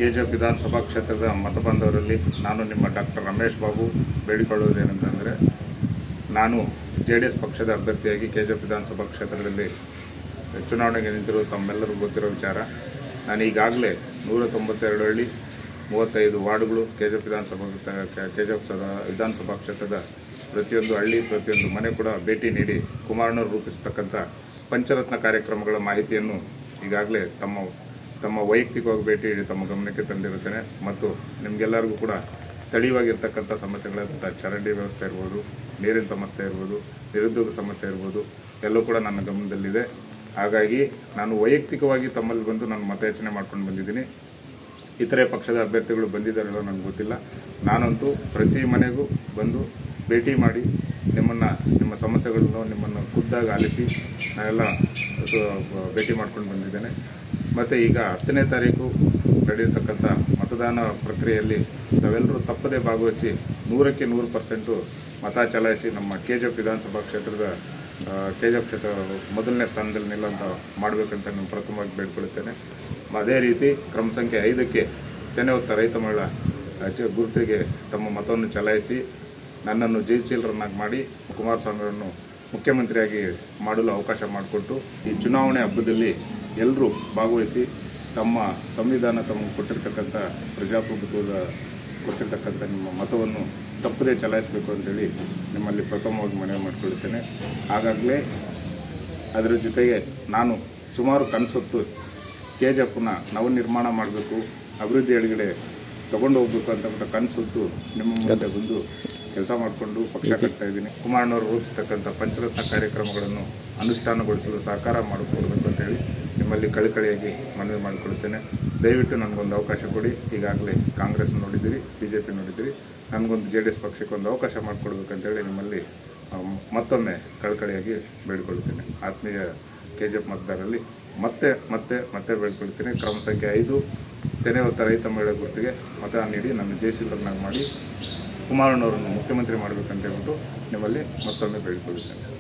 KGF ವಿಧಾನಸಭಾ ಕ್ಷೇತ್ರದ ಮತಬಾಂಧವರಲ್ಲಿ ನಾನು ನಿಮ್ಮ ಡಾಕ್ಟರ್ ರಮೇಶ್ ಬಾಬು ಬೇಡಿಕೊಳ್ಳುವುದೇನೆಂದರೆ, ನಾನು JDS ಪಕ್ಷದ ಅಭ್ಯರ್ಥಿಯಾಗಿ ಕೆಜಿಎಫ್ ವಿಧಾನಸಭಾ ಕ್ಷೇತ್ರದಲ್ಲಿ ಚುನಾವಣೆಗೆ ನಿಂತಿರುವ ತಮ್ಮೆಲ್ಲರಿಗೂ ಗೊತ್ತಿರೋ ವಿಚಾರ. ನಾನು ಈಗಾಗಲೇ 192 ಹಳ್ಳಿ 35 ವಾರ್ಡ್ಗಳು ಕೆಜಿಎಫ್ ವಿಧಾನಸಭಾ ಕ್ಷೇತ್ರದ ಪ್ರತಿಯೊಂದು ಹಳ್ಳಿ ಪ್ರತಿಯೊಂದು ಮನೆ ಕೂಡ ಭೇಟಿ ನೀಡಿ ಕುಮಾರಣ್ಣವರು ರೂಪಿಸತಕ್ಕಂಥ ಪಂಚರತ್ನ ಕಾರ್ಯಕ್ರಮಗಳ ಮಾಹಿತಿಯನ್ನು ಈಗಾಗಲೇ ತಮ್ಮ ವೈಯಕ್ತಿಕವಾಗಿ ಭೇಟಿ ನೀಡಿ ತಮ್ಮ ಗಮನಕ್ಕೆ ತಂದಿರುತ್ತೇನೆ. ಮತ್ತು ನಿಮಗೆಲ್ಲರಿಗೂ ಕೂಡ ಸ್ಥಳೀಯವಾಗಿರ್ತಕ್ಕಂಥ ಸಮಸ್ಯೆಗಳಂಥ ಚರಂಡಿ ವ್ಯವಸ್ಥೆ ಇರ್ಬೋದು, ನೀರಿನ ಸಮಸ್ಯೆ ಇರ್ಬೋದು, ನಿರುದ್ಯೋಗ ಸಮಸ್ಯೆ ಇರ್ಬೋದು, ಎಲ್ಲವೂ ಕೂಡ ನನ್ನ ಗಮನದಲ್ಲಿದೆ. ಹಾಗಾಗಿ ನಾನು ವೈಯಕ್ತಿಕವಾಗಿ ತಮ್ಮಲ್ಲಿ ಬಂದು ನಾನು ಮತಯಾಚನೆ ಮಾಡ್ಕೊಂಡು ಬಂದಿದ್ದೀನಿ. ಇತರೆ ಪಕ್ಷದ ಅಭ್ಯರ್ಥಿಗಳು ಬಂದಿದ್ದಾರಲ್ಲೋ ನನಗೆ ಗೊತ್ತಿಲ್ಲ. ನಾನಂತೂ ಪ್ರತಿ ಮನೆಗೂ ಬಂದು ಭೇಟಿ ಮಾಡಿ ನಿಮ್ಮ ಸಮಸ್ಯೆಗಳನ್ನು ನಿಮ್ಮನ್ನು ಖುದ್ದಾಗಿ ಆಲಿಸಿ ನಾನೆಲ್ಲ ಭೇಟಿ ಮಾಡ್ಕೊಂಡು ಬಂದಿದ್ದೇನೆ. ಮತ್ತು ಈಗ 10ನೇ ತಾರೀಕು ನಡೆಯತಕ್ಕಂಥ ಮತದಾನ ಪ್ರಕ್ರಿಯೆಯಲ್ಲಿ ತಾವೆಲ್ಲರೂ ತಪ್ಪದೇ ಭಾಗವಹಿಸಿ 100ಕ್ಕೆ 100% ಮತ ಚಲಾಯಿಸಿ ನಮ್ಮ ಕೆಜಿಎಫ್ ವಿಧಾನಸಭಾ ಕ್ಷೇತ್ರದ ಕೆಜಿಎಫ್ ಕ್ಷೇತ್ರ ಮೊದಲನೇ ಸ್ಥಾನದಲ್ಲಿ ನಿಲ್ಲುವಂಥ ಮಾಡಬೇಕಂತ ನಾನು ಪ್ರಥಮವಾಗಿ ಬೇಡ್ಕೊಳ್ಳುತ್ತೇನೆ. ಅದೇ ರೀತಿ ಕ್ರಮ ಸಂಖ್ಯೆ 5ಕ್ಕೆ ತೆನೆ ಹೊತ್ತ ರೈತ ಮಹಿಳಾ ಗುರುತಿಗೆ ತಮ್ಮ ಮತವನ್ನು ಚಲಾಯಿಸಿ ನನ್ನನ್ನು ಜಯಶೀಲರನ್ನಾಗಿ ಮಾಡಿ ಕುಮಾರಸ್ವಾಮಿಯವರನ್ನು ಮುಖ್ಯಮಂತ್ರಿಯಾಗಿ ಮಾಡಲು ಅವಕಾಶ ಮಾಡಿಕೊಟ್ಟು ಈ ಚುನಾವಣೆ ಹಬ್ಬದಲ್ಲಿ ಎಲ್ಲರೂ ಭಾಗವಹಿಸಿ ತಮ್ಮ ಸಂವಿಧಾನ ತಮಗೆ ಕೊಟ್ಟಿರ್ತಕ್ಕಂಥ ಪ್ರಜಾಪ್ರಭುತ್ವದ ಕೊಟ್ಟಿರ್ತಕ್ಕಂಥ ನಿಮ್ಮ ಮತವನ್ನು ತಪ್ಪದೇ ಚಲಾಯಿಸಬೇಕು ಅಂತೇಳಿ ನಿಮ್ಮಲ್ಲಿ ಪ್ರಥಮವಾಗಿ ಮನವಿ ಮಾಡಿಕೊಳ್ಳುತ್ತೇನೆ. ಹಾಗಾಗಲೇ ಅದರ ಜೊತೆಗೆ ನಾನು ಸುಮಾರು ಕನಸೊತ್ತು ಕೆಜಿಎಫ್ನ ನವನಿರ್ಮಾಣ ಮಾಡಬೇಕು, ಅಭಿವೃದ್ಧಿ ಎಡಗಡೆ ತಗೊಂಡು ಹೋಗಬೇಕು ಅಂತಕ್ಕಂಥ ಕನಸೊತ್ತು ನಿಮ್ಮ ಮುಂದೆ ಬಂದು ಕೆಲಸ ಮಾಡಿಕೊಂಡು ಪಕ್ಷ ಕಟ್ತಾ ಇದ್ದೀನಿ. ಕುಮಾರಣ್ಣವರು ರೂಪಿಸ್ತಕ್ಕಂಥ ಪಂಚರತ್ನ ಕಾರ್ಯಕ್ರಮಗಳನ್ನು ಅನುಷ್ಠಾನಗೊಳಿಸಲು ಸಹಕಾರ ಮಾಡಿಕೊಡ್ಬೇಕು ಅಂತೇಳಿ ನಿಮ್ಮಲ್ಲಿ ಕಳಕಳಿಯಾಗಿ ಮನವಿ ಮಾಡಿಕೊಳ್ಳುತ್ತೇನೆ. ದಯವಿಟ್ಟು ನನಗೊಂದು ಅವಕಾಶ ಕೊಡಿ. ಈಗಾಗಲೇ ಕಾಂಗ್ರೆಸ್ ನೋಡಿದ್ದೀರಿ, BJP ನೋಡಿದ್ದೀರಿ, ನನಗೊಂದು JDS ಪಕ್ಷಕ್ಕೆ ಒಂದು ಅವಕಾಶ ಮಾಡಿಕೊಡ್ಬೇಕಂತೇಳಿ ನಿಮ್ಮಲ್ಲಿ ಮತ್ತೊಮ್ಮೆ ಕಳಕಳಿಯಾಗಿ ಬೇಡಿಕೊಳ್ಳುತ್ತೇನೆ. ಆತ್ಮೀಯ KGF ಮತದಾರರಲ್ಲಿ ಮತ್ತೆ ಬೇಡಿಕೊಳ್ತೀನಿ. ಕ್ರಮ ಸಂಖ್ಯೆ 5 ತೆನೆ ಹೊತ್ತ ರೈತ ಮಹಿಳಾ ಗುರುತಿಗೆ ಮತ ನೀಡಿ ನನ್ನ ಜಯಶೀಲರನ್ನಾಗಿ ಮಾಡಿ ಕುಮಾರಣ್ಣವರನ್ನು ಮುಖ್ಯಮಂತ್ರಿ ಮಾಡಬೇಕಂತ ಹೇಳ್ಬಿಟ್ಟು ನಿಮ್ಮಲ್ಲಿ ಮತ್ತೊಮ್ಮೆ ಬೇಡಿಕೊಳ್ಳುತ್ತೇನೆ.